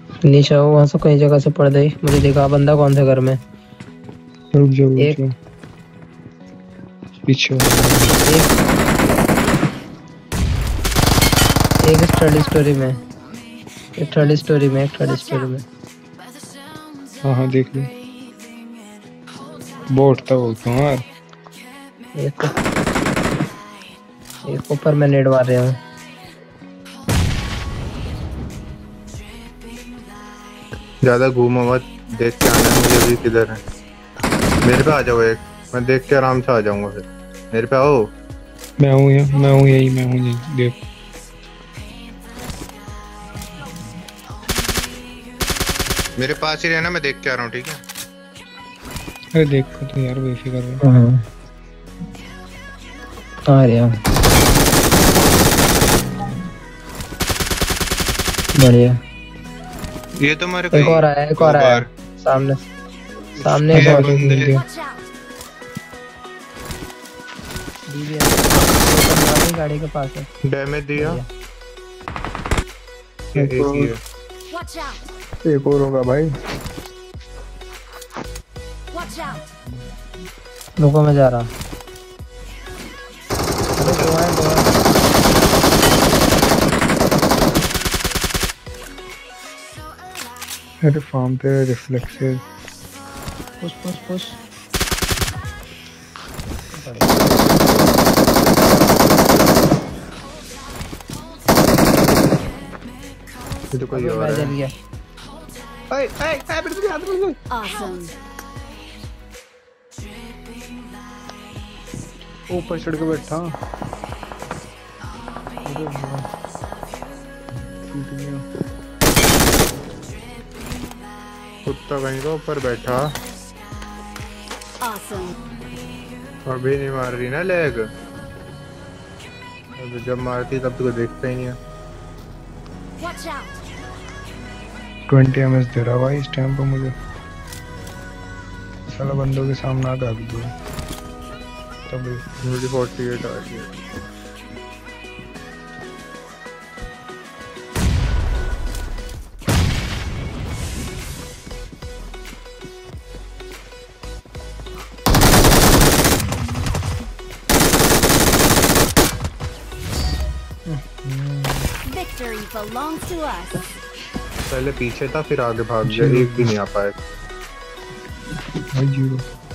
नीचे आओ, वहां से कई जगह से पड़ गई। मुझे दिखा बंदा कौन से घर में। रुक जाओ एक पीछे एक स्टडी स्टोरी में, एक थर्ड स्टोरी में, एक थर्ड स्टोरी में। हाँ देख लो। बोट था वो तुम्हार। एक ऊपर मैं नेड मार रहा हूँ। ज्यादा घूमो मत, देख के आना है मुझे भी किधर है। मेरे पे आ जाओ एक, मैं देख के आराम से आ जाऊंगा फिर। मेरे पे आओ। मैं हूँ यही देख। मेरे पास ही रहना, मैं देख के आ रहा हूँ, ठीक है? अरे देखो तो यार बेफिक्र है। आ रहा बढ़िया। ये तो मेरे एक और आया, एक और आया सामने सामने। एक और गाड़ी के पास है। डैमेज दिया। एक और होगा भाई। रुको मैं जा रहा। अरे फार्म पे रिफ्लेक्सेस। Push push push. तो कोई और है। ऊपर चढ़ के बैठा। कुत्ता कहीं का ऊपर बैठा। अभी नहीं मार रही ना लेग। अब जब मारती तब तो देखता ही नहीं है। 20 ms दे रहा भाई इस टाइम पर मुझे। साला बंदों के सामने आके आग दो। तब मुझे 48 आ गया। Victory belongs to us. पहले पीछे था फिर आगे भाग गया, एक भी नहीं आ पाया। भाई जीरो।